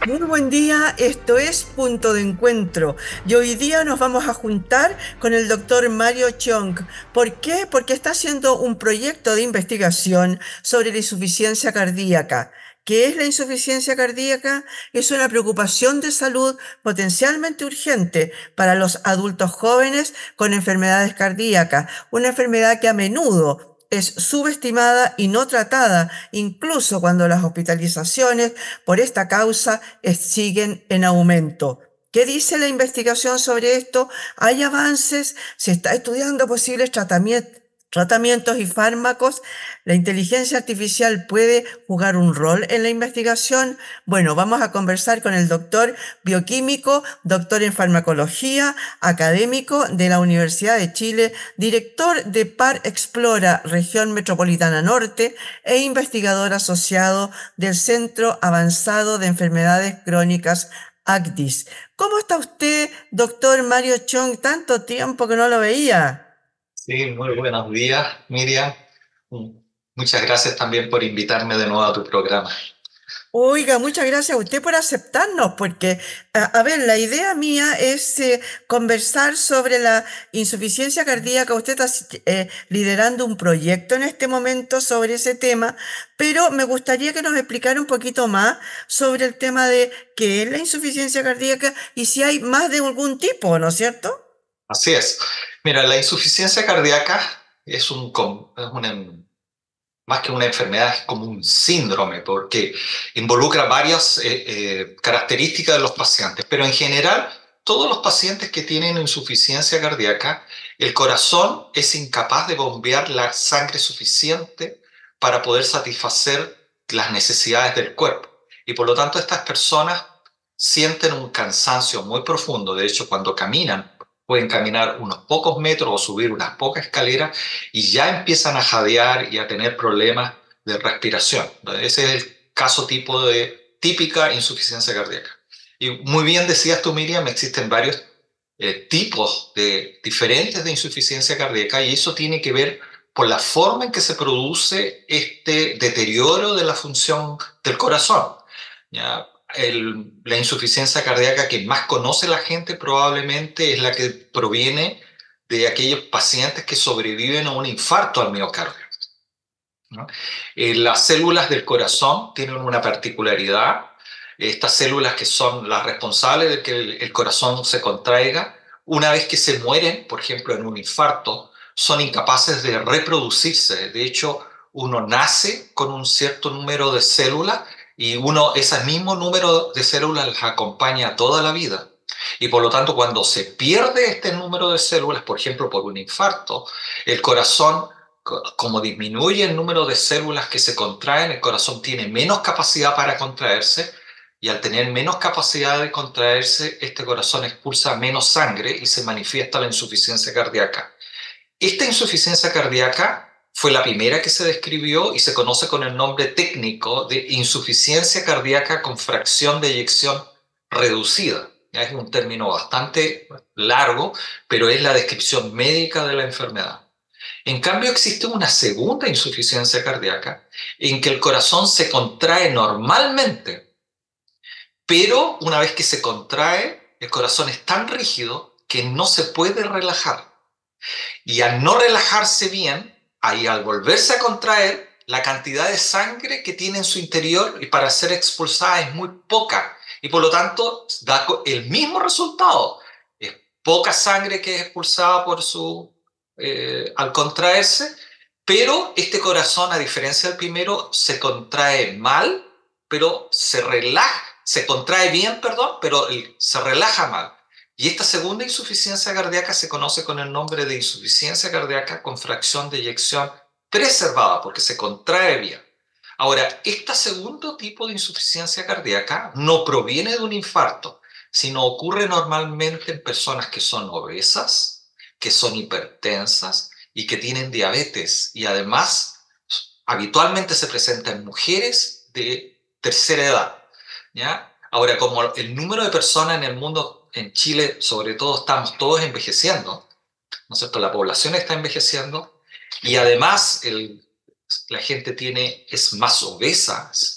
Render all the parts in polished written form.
Muy buen día, esto es Punto de Encuentro y hoy día nos vamos a juntar con el doctor Mario Chong. ¿Por qué? Porque está haciendo un proyecto de investigación sobre la insuficiencia cardíaca. ¿Qué es la insuficiencia cardíaca? Es una preocupación de salud potencialmente urgente para los adultos jóvenes con enfermedades cardíacas, una enfermedad que a menudo es subestimada y no tratada, incluso cuando las hospitalizaciones por esta causa siguen en aumento. ¿Qué dice la investigación sobre esto? ¿Hay avances? ¿Se está estudiando posibles tratamientos y fármacos? ¿La inteligencia artificial puede jugar un rol en la investigación? Bueno, vamos a conversar con el doctor bioquímico, doctor en farmacología, académico de la Universidad de Chile, director de Par Explora Región Metropolitana Norte e investigador asociado del Centro Avanzado de Enfermedades Crónicas ACDIS. ¿Cómo está usted, doctor Mario Chong? Tanto tiempo que no lo veía. Sí, muy buenos días, Miriam. Mm, Muchas gracias también por invitarme de nuevo a tu programa. Oiga, muchas gracias a usted por aceptarnos, porque, a ver, la idea mía es conversar sobre la insuficiencia cardíaca. Usted está liderando un proyecto en este momento sobre ese tema, pero me gustaría que nos explicara un poquito más sobre el tema de qué es la insuficiencia cardíaca y si hay más de algún tipo, ¿no es cierto? Así es. Mira, la insuficiencia cardíaca más que una enfermedad, es como un síndrome, porque involucra varias características de los pacientes, pero en general, todos los pacientes que tienen insuficiencia cardíaca, el corazón es incapaz de bombear la sangre suficiente para poder satisfacer las necesidades del cuerpo. Y por lo tanto, estas personas sienten un cansancio muy profundo. De hecho, cuando caminan, pueden caminar unos pocos metros o subir unas pocas escaleras y ya empiezan a jadear y a tener problemas de respiración. Ese es el caso tipo de típica insuficiencia cardíaca. Y muy bien decías tú, Miriam, existen varios tipos diferentes de insuficiencia cardíaca y eso tiene que ver por la forma en que se produce este deterioro de la función del corazón. ¿Ya? La insuficiencia cardíaca que más conoce la gente probablemente es la que proviene de aquellos pacientes que sobreviven a un infarto al miocardio, ¿no? Las células del corazón tienen una particularidad. Estas células que son las responsables de que el corazón se contraiga, una vez que se mueren, por ejemplo, en un infarto, son incapaces de reproducirse. De hecho, uno nace con un cierto número de células y ese mismo número de células las acompaña toda la vida. Y por lo tanto, cuando se pierde este número de células, por ejemplo, por un infarto, el corazón, como disminuye el número de células que se contraen, el corazón tiene menos capacidad para contraerse y al tener menos capacidad de contraerse, este corazón expulsa menos sangre y se manifiesta la insuficiencia cardíaca. Esta insuficiencia cardíaca fue la primera que se describió y se conoce con el nombre técnico de insuficiencia cardíaca con fracción de eyección reducida. Ya es un término bastante largo, pero es la descripción médica de la enfermedad. En cambio, existe una segunda insuficiencia cardíaca en que el corazón se contrae normalmente, pero una vez que se contrae, el corazón es tan rígido que no se puede relajar. Y al no relajarse bien, ahí al volverse a contraer, la cantidad de sangre que tiene en su interior y para ser expulsada es muy poca. Y por lo tanto, da el mismo resultado. Es poca sangre que es expulsada al contraerse, pero este corazón, a diferencia del primero, se contrae mal, pero se relaja, se contrae bien, perdón, pero se relaja mal. Y esta segunda insuficiencia cardíaca se conoce con el nombre de insuficiencia cardíaca con fracción de eyección preservada, porque se contrae bien. Ahora, este segundo tipo de insuficiencia cardíaca no proviene de un infarto, sino ocurre normalmente en personas que son obesas, que son hipertensas y que tienen diabetes. Y además, habitualmente se presenta en mujeres de tercera edad, ¿ya? Ahora, como el número de personas en el mundo, en Chile sobre todo, estamos todos envejeciendo, ¿no es cierto? La población está envejeciendo y además la gente es más obesa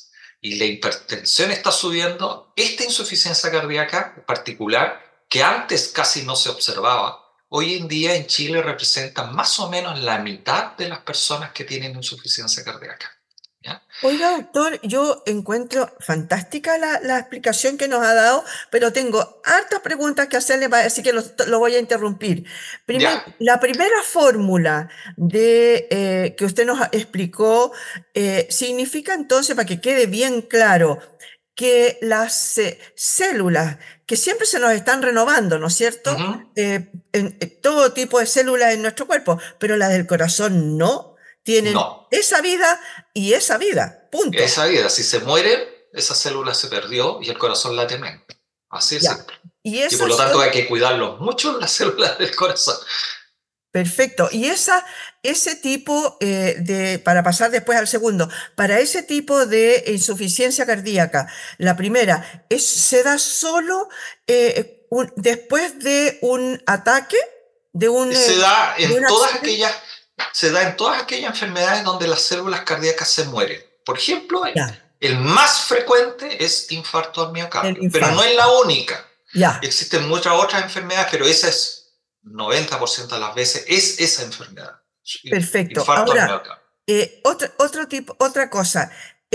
y la hipertensión está subiendo, esta insuficiencia cardíaca en particular, que antes casi no se observaba, hoy en día en Chile representa más o menos la mitad de las personas que tienen insuficiencia cardíaca. ¿Ya? Oiga, doctor, yo encuentro fantástica la explicación que nos ha dado, pero tengo hartas preguntas que hacerle, así que lo voy a interrumpir. Ya. La primera fórmula que usted nos explicó significa entonces, para que quede bien claro, que las células que siempre se nos están renovando, ¿no es cierto? Ujú. En todo tipo de células en nuestro cuerpo, pero las del corazón no, tienen No. esa vida y esa vida, punto. Esa vida, si se muere, esa célula se perdió y el corazón late menos. Así es Ya. simple. Y Y por esas lo tanto son, hay que cuidarlos mucho las células del corazón. perfecto. Y ese tipo para pasar después al segundo, para ese tipo de insuficiencia cardíaca, la primera, se da solo después de un ataque, de un, Se da de un en todas accidente. aquellas, se da en todas aquellas enfermedades donde las células cardíacas se mueren. Por ejemplo, Ya, el más frecuente es infarto al el miocardio, pero no infarto. es la única. Ya, Existen muchas otras enfermedades, pero esa es 90% de las veces es esa enfermedad. perfecto. Infarto al Ahora, miocardio. otro tipo, otra cosa.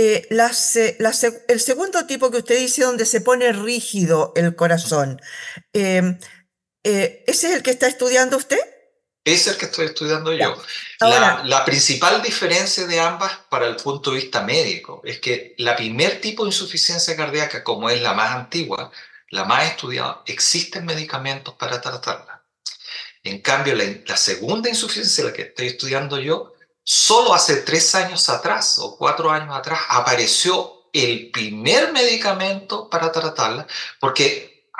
El segundo tipo que usted dice donde se pone rígido el corazón, eh, ¿ese es el que está estudiando usted? Es el que estoy estudiando Ya. yo. La, Ahora, la principal diferencia de ambas para el punto de vista médico es que la primer tipo de insuficiencia cardíaca, como es la más antigua, la más estudiada, existen medicamentos para tratarla. En cambio, la segunda insuficiencia, la que estoy estudiando yo, solo hace 3 años atrás o 4 años atrás apareció el primer medicamento para tratarla, porque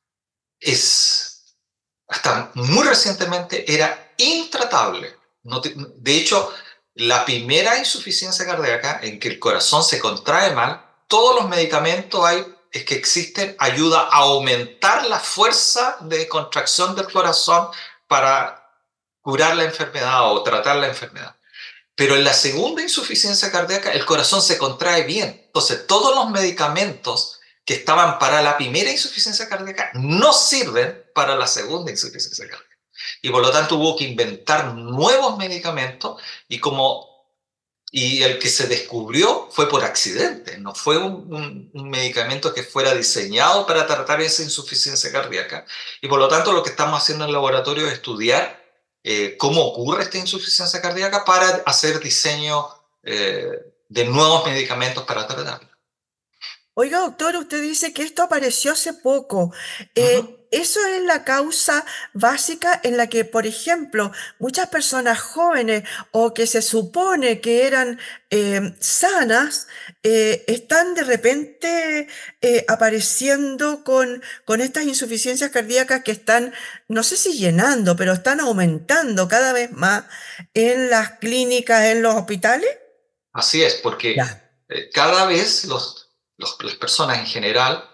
hasta muy recientemente era intratable. No de hecho, la primera insuficiencia cardíaca en que el corazón se contrae mal, todos los medicamentos es que existen, ayuda a aumentar la fuerza de contracción del corazón para curar la enfermedad o tratar la enfermedad. Pero en la segunda insuficiencia cardíaca el corazón se contrae bien. Entonces, todos los medicamentos que estaban para la primera insuficiencia cardíaca no sirven para la segunda insuficiencia cardíaca. Y por lo tanto hubo que inventar nuevos medicamentos y el que se descubrió fue por accidente, no fue un medicamento que fuera diseñado para tratar esa insuficiencia cardíaca. Y por lo tanto lo que estamos haciendo en el laboratorio es estudiar cómo ocurre esta insuficiencia cardíaca para hacer diseño eh, de nuevos medicamentos para tratarla. oiga, doctor, usted dice que esto apareció hace poco. Ujú. ¿Eso es la causa básica en la que, por ejemplo, muchas personas jóvenes o que se supone que eran sanas, están de repente apareciendo con estas insuficiencias cardíacas que están, no sé si llenando, pero están aumentando cada vez más en las clínicas, en los hospitales? Así es, porque Ya. cada vez las personas en general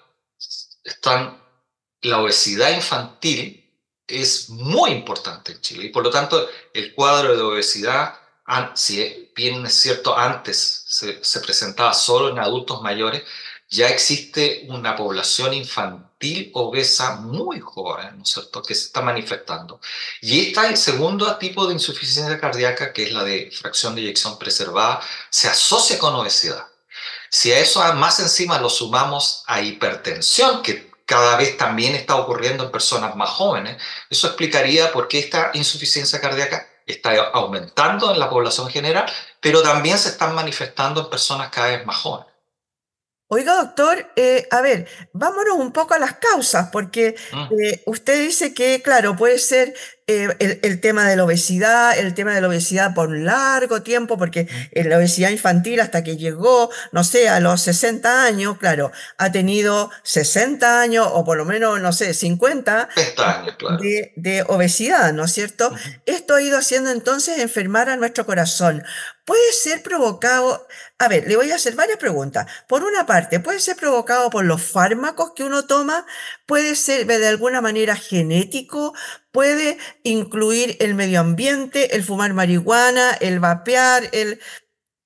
la obesidad infantil es muy importante en Chile y por lo tanto el cuadro de obesidad, si bien es cierto antes se presentaba solo en adultos mayores, ya existe una población infantil obesa muy joven, ¿no es cierto?, que se está manifestando. Y está el segundo tipo de insuficiencia cardíaca, que es la de fracción de eyección preservada, se asocia con obesidad. Si a eso más encima lo sumamos a hipertensión, que cada vez también está ocurriendo en personas más jóvenes, eso explicaría por qué esta insuficiencia cardíaca está aumentando en la población general, pero también se están manifestando en personas cada vez más jóvenes. Oiga, doctor, a ver, vámonos un poco a las causas, porque Mm. usted dice que, claro, puede ser el tema de la obesidad, el tema de la obesidad por un largo tiempo, porque la obesidad infantil hasta que llegó, no sé, a los 60 años, claro, ha tenido 60 años o por lo menos, no sé, 50 Pestañas, claro. de obesidad, ¿no es cierto? Ujú. Esto ha ido haciendo entonces enfermar a nuestro corazón. Puede ser provocado, a ver, le voy a hacer varias preguntas. Por una parte, puede ser provocado por los fármacos que uno toma, puede ser de alguna manera genético, puede incluir el medio ambiente, el fumar marihuana, el vapear,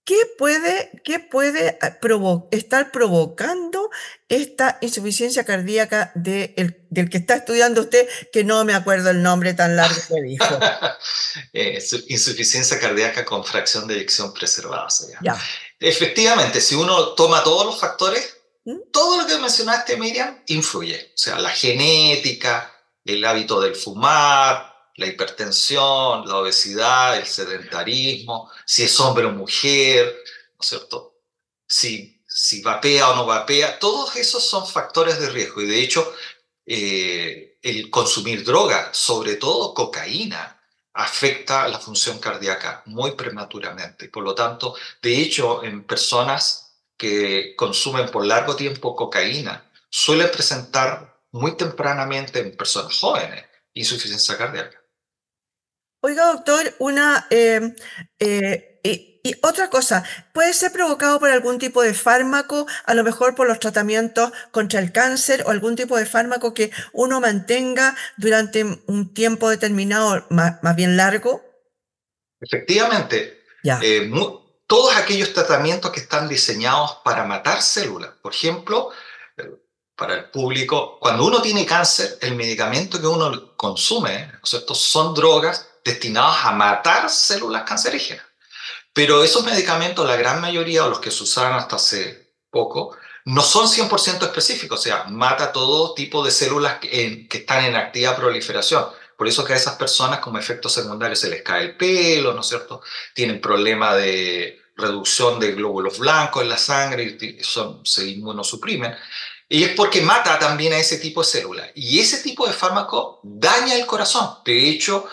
¿Qué puede estar provocando esta insuficiencia cardíaca del que está estudiando usted, que no me acuerdo el nombre tan largo que dijo? Insuficiencia cardíaca con fracción de eyección preservada se llama. Ya. Efectivamente, si uno toma todos los factores, ¿Mm? todo lo que mencionaste, Miriam, influye. O sea, la genética, el hábito del fumar, la hipertensión, la obesidad, el sedentarismo, si es hombre o mujer, ¿no es cierto? Si vapea o no vapea, todos esos son factores de riesgo. Y de hecho, el consumir droga, sobre todo cocaína, afecta la función cardíaca muy prematuramente. Por lo tanto, de hecho, en personas que consumen por largo tiempo cocaína, suelen presentar muy tempranamente en personas jóvenes insuficiencia cardíaca. Oiga, doctor, y otra cosa, ¿puede ser provocado por algún tipo de fármaco, a lo mejor por los tratamientos contra el cáncer o algún tipo de fármaco que uno mantenga durante un tiempo determinado, más bien largo? Efectivamente, Ya. todos aquellos tratamientos que están diseñados para matar células, por ejemplo, eh, para el público, cuando uno tiene cáncer, el medicamento que uno consume, ¿no es cierto?, son drogas destinadas a matar células cancerígenas. Pero esos medicamentos, la gran mayoría, o los que se usaban hasta hace poco, no son 100% específicos, o sea, mata todo tipo de células que están en activa proliferación. Por eso que a esas personas como efecto secundario se les cae el pelo, ¿no es cierto? Tienen problemas de reducción de glóbulos blancos en la sangre y se inmunosuprimen. Y es porque mata también a ese tipo de células. Y ese tipo de fármaco daña el corazón. De hecho,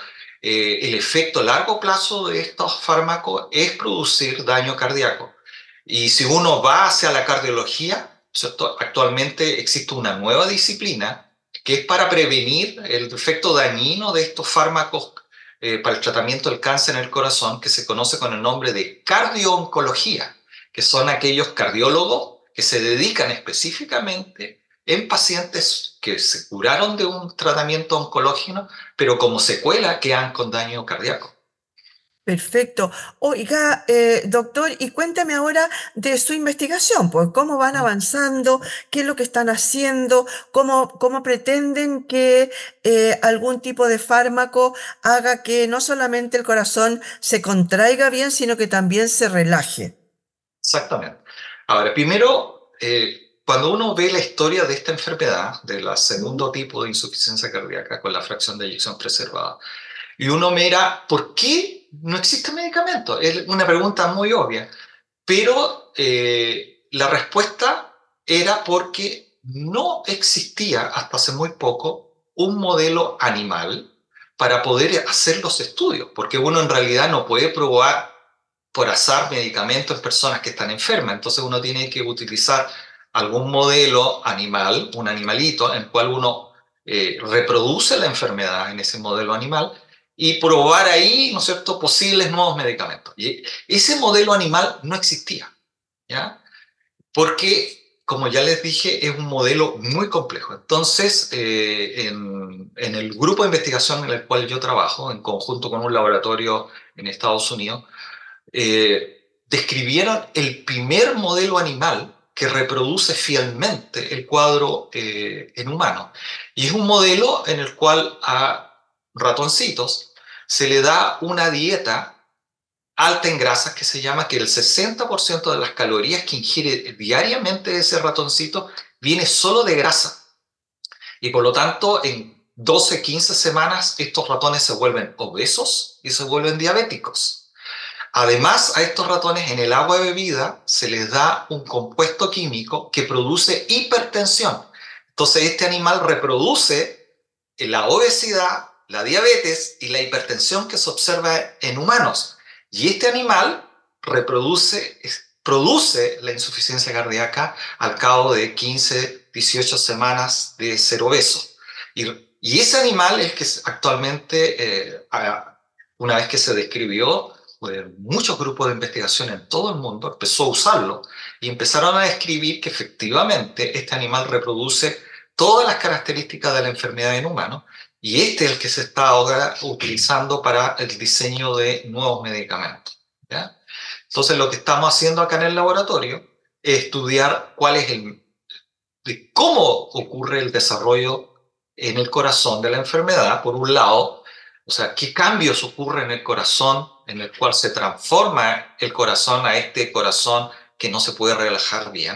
el efecto a largo plazo de estos fármacos es producir daño cardíaco. Y si uno va hacia la cardiología, ¿cierto?, actualmente existe una nueva disciplina que es para prevenir el efecto dañino de estos fármacos para el tratamiento del cáncer en el corazón, que se conoce con el nombre de cardio-oncología, que son aquellos cardiólogos que se dedican específicamente en pacientes que se curaron de un tratamiento oncológico, pero como secuela quedan con daño cardíaco. Perfecto. Oiga, doctor, y cuéntame ahora de su investigación, pues cómo van avanzando, qué es lo que están haciendo, cómo pretenden que algún tipo de fármaco haga que no solamente el corazón se contraiga bien, sino que también se relaje. Exactamente. Ahora, primero, cuando uno ve la historia de esta enfermedad, del ¿Mm? segundo tipo de insuficiencia cardíaca con la fracción de eyección preservada, y uno mira, ¿por qué no existe medicamento? Es una pregunta muy obvia, pero la respuesta era porque no existía hasta hace muy poco un modelo animal para poder hacer los estudios, porque uno en realidad no puede probar por azar medicamentos en personas que están enfermas, entonces uno tiene que utilizar algún modelo animal, un animalito, en el cual uno reproduce la enfermedad en ese modelo animal y probar ahí, ¿no es cierto?, posibles nuevos medicamentos. Y ese modelo animal no existía, ¿ya? Porque, como ya les dije, es un modelo muy complejo. Entonces, en el grupo de investigación en el cual yo trabajo, en conjunto con un laboratorio en Estados Unidos, describieron el primer modelo animal que reproduce fielmente el cuadro en humanos. Y es un modelo en el cual a ratoncitos se le da una dieta alta en grasas que se llama que el 60% de las calorías que ingiere diariamente ese ratoncito viene solo de grasa. Y por lo tanto, en 12, 15 semanas, estos ratones se vuelven obesos y se vuelven diabéticos. Además, a estos ratones en el agua de bebida se les da un compuesto químico que produce hipertensión. Entonces, este animal reproduce la obesidad, la diabetes y la hipertensión que se observa en humanos. Y este animal produce la insuficiencia cardíaca al cabo de 15, 18 semanas de ser obeso. Y ese animal es que actualmente, una vez que se describió, muchos grupos de investigación en todo el mundo empezó a usarlo y empezaron a describir que efectivamente este animal reproduce todas las características de la enfermedad en humanos y este es el que se está ahora utilizando para el diseño de nuevos medicamentos, ¿ya? Entonces, lo que estamos haciendo acá en el laboratorio es estudiar de cómo ocurre el desarrollo en el corazón de la enfermedad, por un lado, o sea, qué cambios ocurren en el corazón, en el cual se transforma el corazón a este corazón que no se puede relajar bien.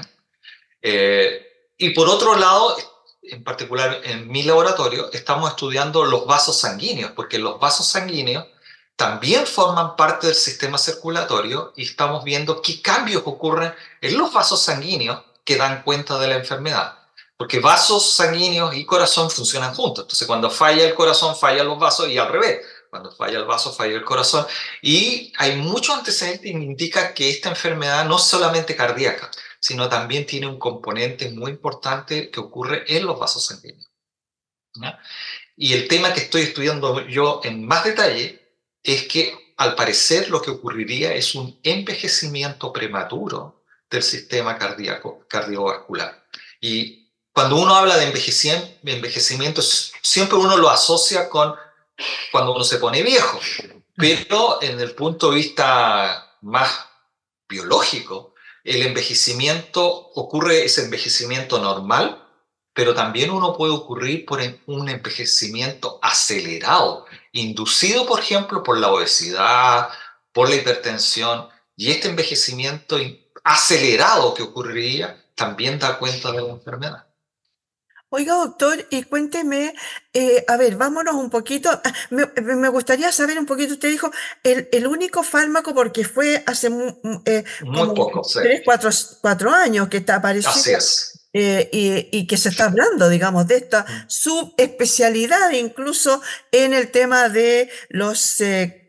Y por otro lado, en particular en mi laboratorio, estamos estudiando los vasos sanguíneos, porque los vasos sanguíneos también forman parte del sistema circulatorio y estamos viendo qué cambios ocurren en los vasos sanguíneos que dan cuenta de la enfermedad. Porque vasos sanguíneos y corazón funcionan juntos. Entonces, cuando falla el corazón, fallan los vasos y al revés. Cuando falla el vaso, falla el corazón. Y hay muchos antecedentes que indican que esta enfermedad no es solamente cardíaca, sino también tiene un componente muy importante que ocurre en los vasos sanguíneos, ¿no? Y el tema que estoy estudiando yo en más detalle es que al parecer lo que ocurriría es un envejecimiento prematuro del sistema cardiovascular. Y cuando uno habla de envejecimiento, siempre uno lo asocia con cuando uno se pone viejo, pero en el punto de vista más biológico, el envejecimiento ocurre, ese envejecimiento normal, pero también uno puede ocurrir por un envejecimiento acelerado, inducido, por ejemplo, por la obesidad, por la hipertensión, y este envejecimiento acelerado que ocurriría también da cuenta de la enfermedad. Oiga, doctor, y cuénteme, a ver, vámonos un poquito. Me gustaría saber un poquito, usted dijo, el único fármaco, porque fue hace Muy como poco, sí. 3, 4 años que apareció, Así es. y que se está hablando, digamos, de esta subespecialidad, incluso en el tema de los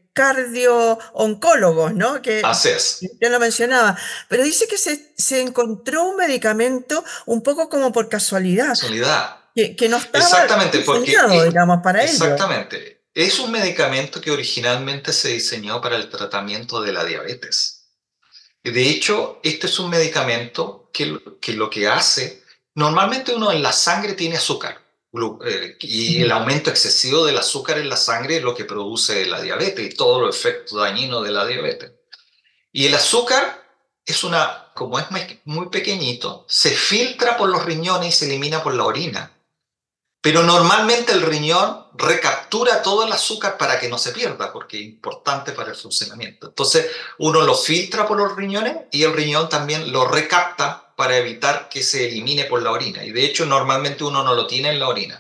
cardio-oncólogos, ¿no? Que Así es. usted lo mencionaba, pero dice que se encontró un medicamento un poco como por casualidad, Casualidad. que no estaba Exactamente, diseñado, digamos, para ello. exactamente. Es un medicamento que originalmente se diseñó para el tratamiento de la diabetes. De hecho, este es un medicamento que lo que hace, normalmente uno en la sangre tiene azúcar, y el aumento excesivo del azúcar en la sangre es lo que produce la diabetes y todos los efectos dañinos de la diabetes. Y el azúcar como es muy pequeñito, se filtra por los riñones y se elimina por la orina. Pero normalmente el riñón recaptura todo el azúcar para que no se pierda, porque es importante para el funcionamiento. Entonces, uno lo filtra por los riñones y el riñón también lo recapta para evitar que se elimine por la orina. Y de hecho, normalmente uno no lo tiene en la orina.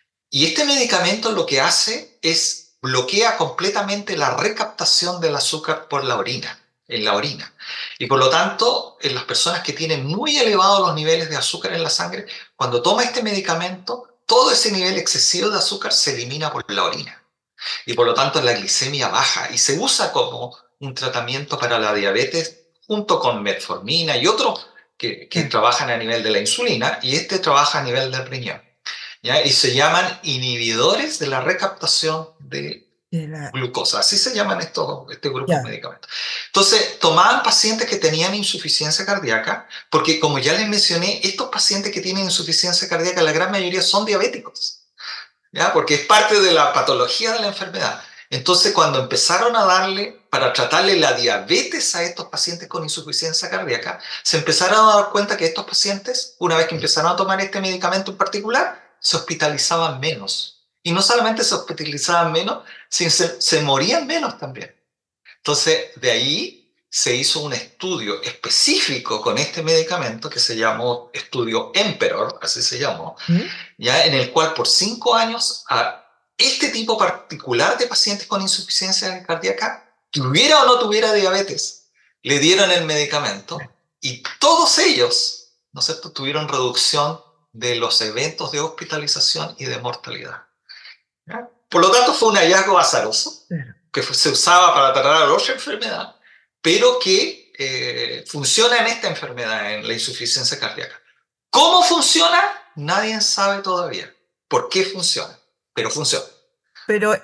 Y este medicamento lo que hace es bloquea completamente la recaptación del azúcar por la orina, en la orina. Y por lo tanto, en las personas que tienen muy elevados los niveles de azúcar en la sangre, cuando toma este medicamento, todo ese nivel excesivo de azúcar se elimina por la orina. Y por lo tanto la glicemia baja y se usa como un tratamiento para la diabetes junto con metformina y otros que trabajan a nivel de la insulina, y este trabaja a nivel del riñón, ¿ya? Y se llaman inhibidores de la recaptación de glucosa. Así se llaman este grupo de medicamentos. Entonces, tomaban pacientes que tenían insuficiencia cardíaca, porque como ya les mencioné, estos pacientes que tienen insuficiencia cardíaca, la gran mayoría son diabéticos, ¿ya? Porque es parte de la patología de la enfermedad. Entonces, cuando empezaron a darle, para tratarle la diabetes a estos pacientes con insuficiencia cardíaca, se empezaron a dar cuenta que estos pacientes, una vez que empezaron a tomar este medicamento en particular, se hospitalizaban menos. Y no solamente se hospitalizaban menos, sino se morían menos también. Entonces, de ahí se hizo un estudio específico con este medicamento que se llamó estudio Emperor, así se llamó, ¿ya? En el cual por 5 años a este tipo particular de pacientes con insuficiencia cardíaca, tuviera o no tuviera diabetes, le dieron el medicamento y todos ellos, ¿no es cierto?, tuvieron reducción de los eventos de hospitalización y de mortalidad. ¿Ya? Por lo tanto, fue un hallazgo azaroso que se usaba para tratar a otra enfermedad, pero que funciona en esta enfermedad, en la insuficiencia cardíaca. ¿Cómo funciona? Nadie sabe todavía por qué funciona, pero funciona. Pero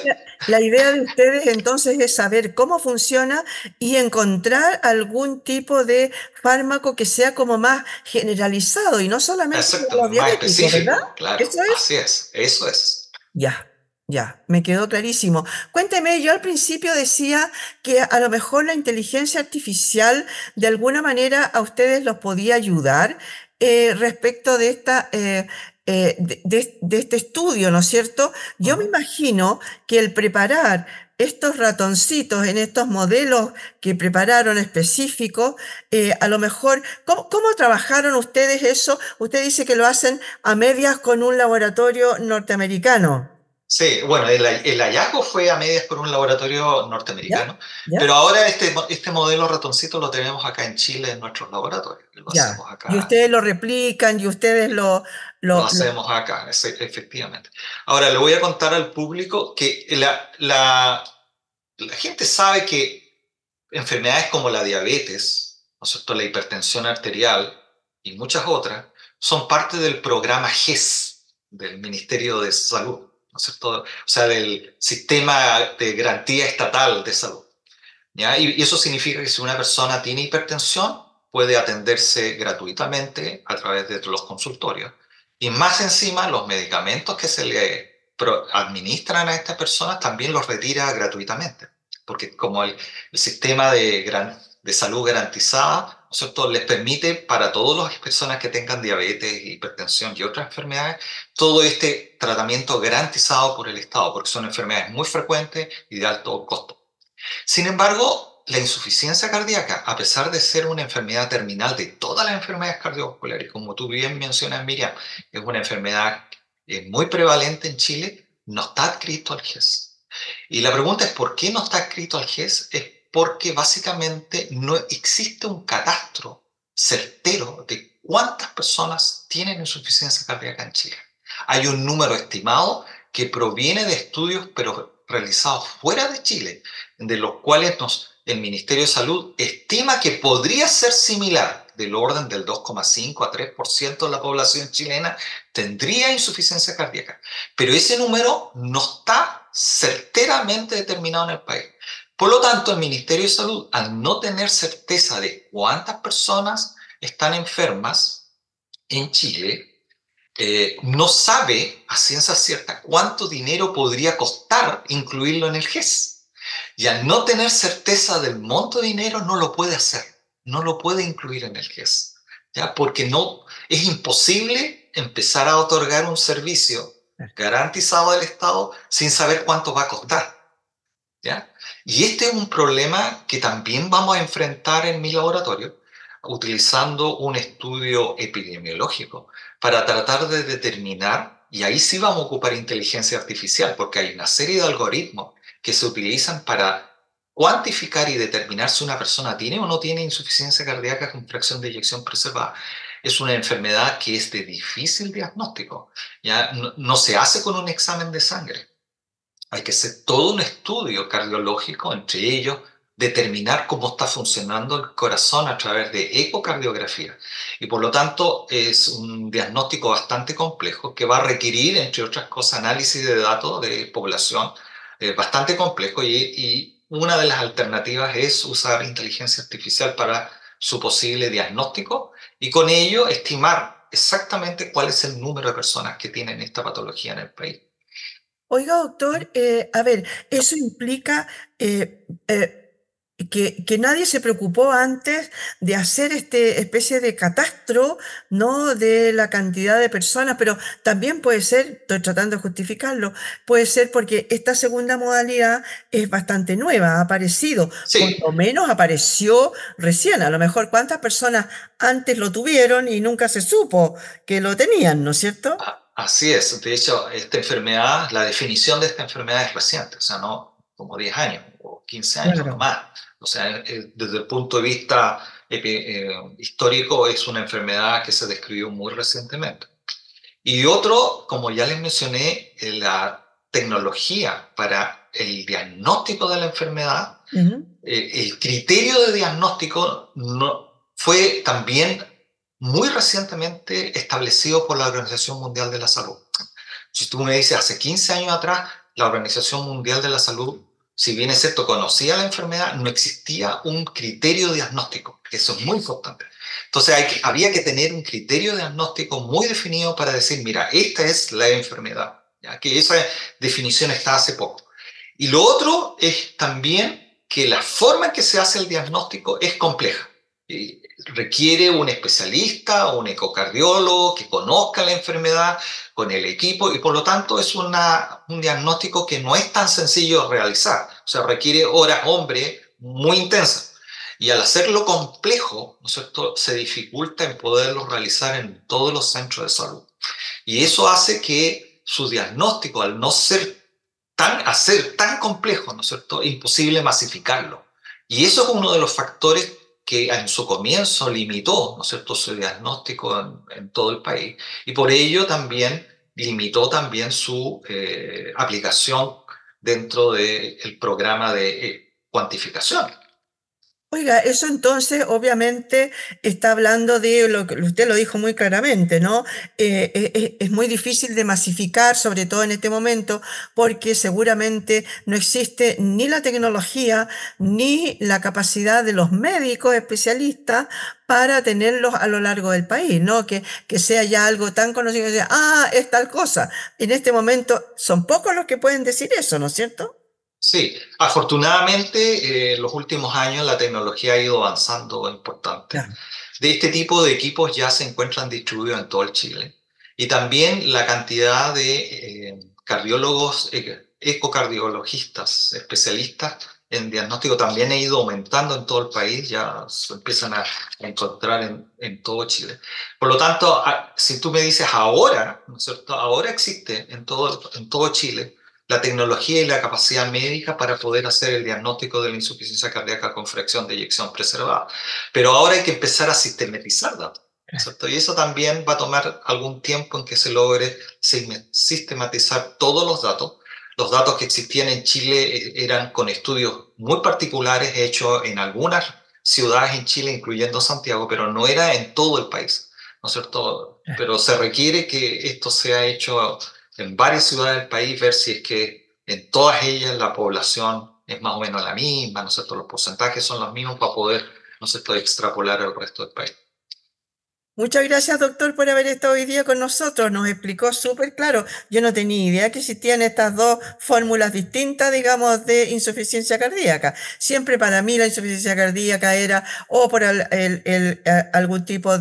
la idea de ustedes entonces es saber cómo funciona y encontrar algún tipo de fármaco que sea como más generalizado y no solamente para los más diabéticos, ¿verdad? específico, claro, ¿Eso es? así es, eso es. Ya. Ya, me quedó clarísimo. Cuénteme, yo al principio decía que a lo mejor la inteligencia artificial de alguna manera a ustedes los podía ayudar respecto de de este estudio, ¿no es cierto? Yo me Ujú. imagino que el preparar estos ratoncitos en estos modelos que prepararon específicos, a lo mejor, ¿cómo trabajaron ustedes eso? Usted dice que lo hacen a medias con un laboratorio norteamericano. Sí, bueno, el hallazgo fue a medias por un laboratorio ¿Ya? norteamericano, pero ¿Ya? ahora este modelo ratoncito lo tenemos acá en Chile en nuestros laboratorios. Lo Ya. hacemos Y acá, ustedes lo replican y ustedes lo hacemos acá, efectivamente. Ahora, le voy a contar al público que la gente sabe que enfermedades como la diabetes, ¿no es cierto?, la hipertensión arterial y muchas otras son parte del programa GES del Ministerio de Salud, ¿no es cierto? O sea, del Sistema de Garantía Estatal de Salud. ¿Ya? Y eso significa que si una persona tiene hipertensión, puede atenderse gratuitamente a través de los consultorios. Y más encima, los medicamentos que se le administran a estas personas también los retira gratuitamente. Porque como el sistema de salud garantizada, ¿no es cierto?, les permite para todas las personas que tengan diabetes, hipertensión y otras enfermedades, todo este tratamiento garantizado por el Estado, porque son enfermedades muy frecuentes y de alto costo. Sin embargo, la insuficiencia cardíaca, a pesar de ser una enfermedad terminal de todas las enfermedades cardiovasculares, como tú bien mencionas, Miriam, es una enfermedad muy prevalente en Chile, no está adscrito al GES. Y la pregunta es, ¿por qué no está adscrito al GES? Es porque básicamente no existe un catastro certero de cuántas personas tienen insuficiencia cardíaca en Chile. Hay un número estimado que proviene de estudios, pero realizados fuera de Chile, de los cuales el Ministerio de Salud estima que podría ser similar, del orden del 2,5 a 3% de la población chilena tendría insuficiencia cardíaca. Pero ese número no está certeramente determinado en el país. Por lo tanto, el Ministerio de Salud, al no tener certeza de cuántas personas están enfermas en Chile, no sabe a ciencia cierta cuánto dinero podría costar incluirlo en el GES. Y al no tener certeza del monto de dinero, no lo puede hacer, no lo puede incluir en el GES, ¿ya? Porque no, es imposible empezar a otorgar un servicio garantizado del Estado sin saber cuánto va a costar, ¿ya? Y este es un problema que también vamos a enfrentar en mi laboratorio, utilizando un estudio epidemiológico para tratar de determinar, y ahí sí vamos a ocupar inteligencia artificial, porque hay una serie de algoritmos que se utilizan para cuantificar y determinar si una persona tiene o no tiene insuficiencia cardíaca con fracción de eyección preservada. Es una enfermedad que es de difícil diagnóstico, ¿ya? No se hace con un examen de sangre. Hay que hacer todo un estudio cardiológico, entre ellos determinar cómo está funcionando el corazón a través de ecocardiografía. Y por lo tanto es un diagnóstico bastante complejo que va a requerir, entre otras cosas, análisis de datos de población bastante complejo y una de las alternativas es usar inteligencia artificial para su posible diagnóstico y con ello estimar exactamente cuál es el número de personas que tienen esta patología en el país. Oiga, doctor, a ver, eso implica que nadie se preocupó antes de hacer este especie de catastro, ¿no? De la cantidad de personas, pero también puede ser, estoy tratando de justificarlo, puede ser porque esta segunda modalidad es bastante nueva, ha aparecido, por Sí, lo menos apareció recién, a lo mejor cuántas personas antes lo tuvieron y nunca se supo que lo tenían, ¿no es cierto? así es. De hecho, esta enfermedad, la definición de esta enfermedad es reciente, o sea, no como 10 años o 15 años, no Claro. más. O sea, desde el punto de vista histórico, es una enfermedad que se describió muy recientemente. Y otro, como ya les mencioné, la tecnología para el diagnóstico de la enfermedad, Ujú. el criterio de diagnóstico no, fue también muy recientemente establecido por la Organización Mundial de la Salud. Si tú me dices, hace 15 años atrás, la Organización Mundial de la Salud, si bien es cierto, conocía la enfermedad, no existía un criterio diagnóstico. Eso es muy importante. Entonces había que tener un criterio diagnóstico muy definido para decir, mira, esta es la enfermedad. ya que esa definición está hace poco. Y lo otro es también que la forma en que se hace el diagnóstico es compleja. Y requiere un especialista o un ecocardiólogo que conozca la enfermedad con el equipo y por lo tanto es un diagnóstico que no es tan sencillo de realizar. O sea, requiere horas hombre muy intensas. Y al hacerlo complejo, ¿no es cierto?, se dificulta en poderlo realizar en todos los centros de salud. Y eso hace que su diagnóstico, al no ser hacer tan complejo, ¿no es cierto?, imposible masificarlo. Y eso es uno de los factores que en su comienzo limitó, ¿no es cierto?, su diagnóstico en todo el país. Y por ello también limitó también su aplicación dentro del programa de cuantificación. Oiga, eso entonces obviamente está hablando de lo que usted lo dijo muy claramente, ¿no? Es muy difícil de masificar, sobre todo en este momento, porque seguramente no existe ni la tecnología ni la capacidad de los médicos especialistas para tenerlos a lo largo del país, ¿no? Que sea ya algo tan conocido que sea, ah, es tal cosa. En este momento son pocos los que pueden decir eso, ¿no es cierto? Sí, afortunadamente en los últimos años la tecnología ha ido avanzando importante. Claro. De este tipo de equipos ya se encuentran distribuidos en todo el Chile. Y también la cantidad de cardiólogos, ecocardiologistas, especialistas en diagnóstico también ha ido aumentando en todo el país, ya se empiezan a encontrar en todo Chile. Por lo tanto, si tú me dices ahora, ¿no es cierto? Ahora existe en todo Chile la tecnología y la capacidad médica para poder hacer el diagnóstico de la insuficiencia cardíaca con fracción de eyección preservada. Pero ahora hay que empezar a sistematizar datos, ¿cierto? Y eso también va a tomar algún tiempo en que se logre sistematizar todos los datos. Los datos que existían en Chile eran con estudios muy particulares hechos en algunas ciudades en Chile, incluyendo Santiago, pero no era en todo el país, ¿no es cierto? Pero se requiere que esto sea hecho en varias ciudades del país, ver si es que en todas ellas la población es más o menos la misma, ¿no es cierto? Los porcentajes son los mismos para poder, ¿no es cierto?, extrapolar al resto del país. Muchas gracias, doctor, por haber estado hoy día con nosotros. Nos explicó súper claro. Yo no tenía idea que existían estas dos fórmulas distintas, digamos, de insuficiencia cardíaca. Siempre para mí la insuficiencia cardíaca era o por algún tipo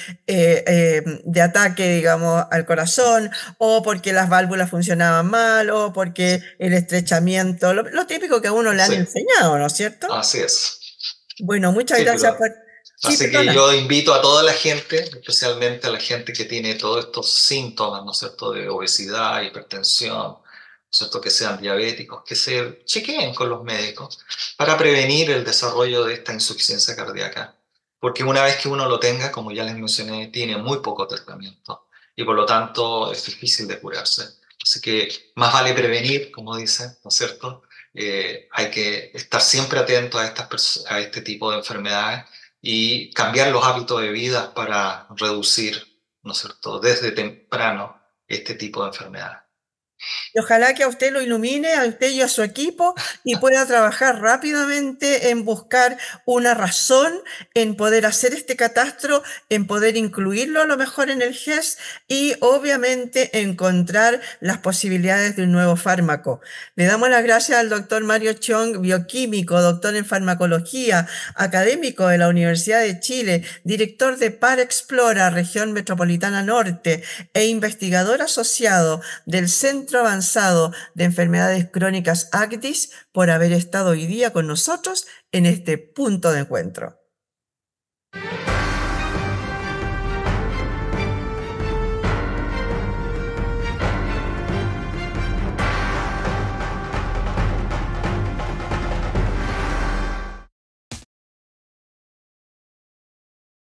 de ataque, digamos, al corazón, o porque las válvulas funcionaban mal, o Sí, porque el estrechamiento, lo típico que a uno le han sí, enseñado, ¿no es cierto? así es. Bueno, muchas Sí, gracias pero por... Sí, así que perdona. yo invito a toda la gente, especialmente a la gente que tiene todos estos síntomas, ¿no es cierto?, de obesidad, hipertensión, ¿no es cierto?, que sean diabéticos, que se chequeen con los médicos para prevenir el desarrollo de esta insuficiencia cardíaca. Porque una vez que uno lo tenga, como ya les mencioné, tiene muy poco tratamiento y por lo tanto es difícil de curarse. Así que más vale prevenir, como dicen, ¿no es cierto? Hay que estar siempre atento a este tipo de enfermedades y cambiar los hábitos de vida para reducir, ¿no es cierto?, desde temprano este tipo de enfermedades. Y ojalá que a usted lo ilumine, a usted y a su equipo, y pueda trabajar rápidamente en buscar una razón, en poder hacer este catastro, en poder incluirlo a lo mejor en el GES y obviamente encontrar las posibilidades de un nuevo fármaco. Le damos las gracias al doctor Mario Chong, bioquímico, doctor en farmacología, académico de la Universidad de Chile, director de ParExplora, región metropolitana norte, e investigador asociado del Centro Avanzado de Enfermedades Crónicas ACDIS por haber estado hoy día con nosotros en este punto de encuentro.